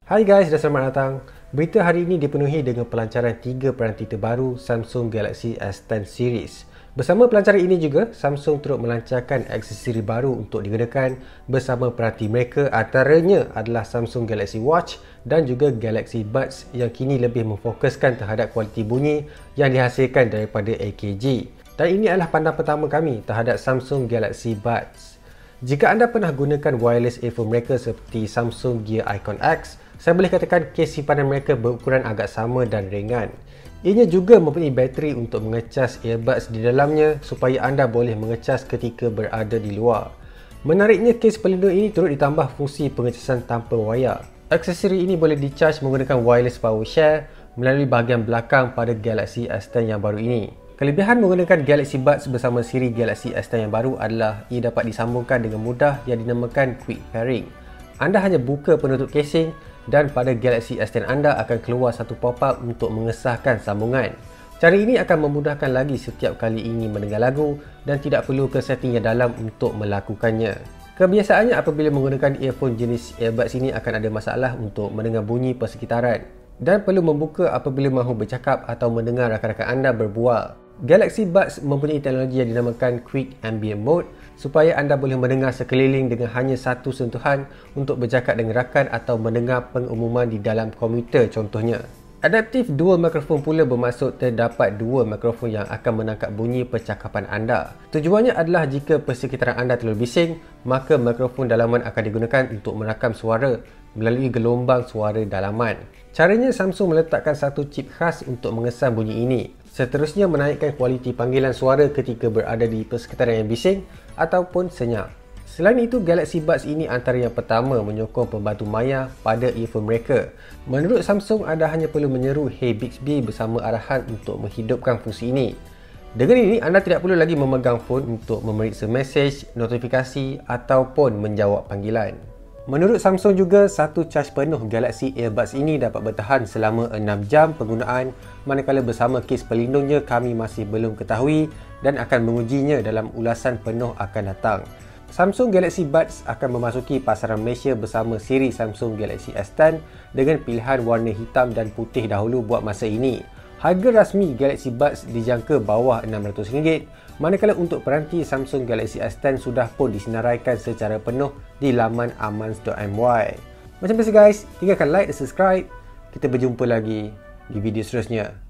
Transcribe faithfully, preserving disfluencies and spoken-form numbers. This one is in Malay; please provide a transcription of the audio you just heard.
Hai guys dan selamat datang. Berita hari ini dipenuhi dengan pelancaran tiga peranti terbaru Samsung Galaxy S ten series. Bersama pelancaran ini juga, Samsung turut melancarkan aksesori baru untuk digunakan bersama peranti mereka, antaranya adalah Samsung Galaxy Watch dan juga Galaxy Buds yang kini lebih memfokuskan terhadap kualiti bunyi yang dihasilkan daripada A K G. Dan ini adalah pandangan pertama kami terhadap Samsung Galaxy Buds. Jika anda pernah gunakan wireless earphone mereka seperti Samsung Gear Icon X, saya boleh katakan kes simpanan mereka berukuran agak sama dan ringan. Ianya juga mempunyai bateri untuk mengecas earbuds di dalamnya supaya anda boleh mengecas ketika berada di luar. Menariknya, kes pelindung ini turut ditambah fungsi pengecasan tanpa wayar. Aksesori ini boleh di-charge menggunakan wireless power share melalui bahagian belakang pada Galaxy S ten yang baru ini. Kelebihan menggunakan Galaxy Buds bersama siri Galaxy S ten yang baru adalah ia dapat disambungkan dengan mudah yang dinamakan Quick Pairing. Anda hanya buka penutup casing dan pada Galaxy S ten anda akan keluar satu pop-up untuk mengesahkan sambungan. Cara ini akan memudahkan lagi setiap kali ingin mendengar lagu dan tidak perlu ke setting yang dalam untuk melakukannya. Kebiasaannya apabila menggunakan earphone jenis earbuds ini akan ada masalah untuk mendengar bunyi persekitaran dan perlu membuka apabila mahu bercakap atau mendengar rakan-rakan anda berbual. Galaxy Buds mempunyai teknologi yang dinamakan Quick Ambient Mode supaya anda boleh mendengar sekeliling dengan hanya satu sentuhan untuk bercakap dengan rakan atau mendengar pengumuman di dalam komputer contohnya. Adaptive Dual Microphone pula bermaksud terdapat dua mikrofon yang akan menangkap bunyi percakapan anda. Tujuannya adalah jika persekitaran anda terlalu bising, maka mikrofon dalaman akan digunakan untuk merakam suara melalui gelombang suara dalaman. Caranya, Samsung meletakkan satu chip khas untuk mengesan bunyi ini. Seterusnya, menaikkan kualiti panggilan suara ketika berada di persekitaran yang bising ataupun senyap. Selain itu, Galaxy Buds ini antara yang pertama menyokong pembantu maya pada earphone mereka. Menurut Samsung, anda hanya perlu menyeru Hey Bixby bersama arahan untuk menghidupkan fungsi ini. Dengan ini, anda tidak perlu lagi memegang phone untuk memeriksa mesej, notifikasi ataupun menjawab panggilan. Menurut Samsung juga, satu caj penuh Galaxy Earbuds ini dapat bertahan selama enam jam penggunaan, manakala bersama kes pelindungnya kami masih belum ketahui dan akan mengujinya dalam ulasan penuh akan datang. Samsung Galaxy Buds akan memasuki pasaran Malaysia bersama siri Samsung Galaxy S ten dengan pilihan warna hitam dan putih dahulu buat masa ini. Harga rasmi Galaxy Buds dijangka bawah enam ratus ringgit, manakala untuk peranti Samsung Galaxy S ten sudah pun disenaraikan secara penuh di laman amans dot my. Macam biasa guys, tinggalkan like dan subscribe. Kita berjumpa lagi di video seterusnya.